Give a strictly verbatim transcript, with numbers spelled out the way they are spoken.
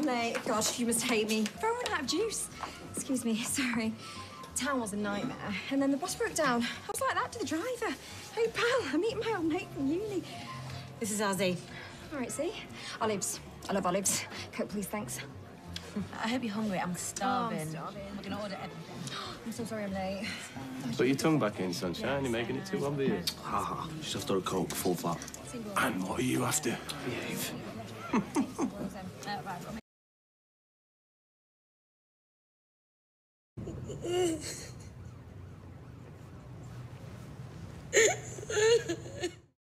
late. Gosh, you must hate me. Phone ran out of juice. Excuse me, sorry. Town was a nightmare, and then the bus broke down. I was like that to the driver. Hey, pal, I'm meeting my old mate from uni. This is Azzy. All right, see? Olives. I love olives. Coke, please, thanks. I hope you're hungry. I'm starving. Oh, I'm starving. We're going to order everything. I'm so sorry I'm late. Put your tongue back in, sunshine. You're making it too obvious. Ha ha. Just after a Coke, full flat. And what are you after? Behave. uh, right,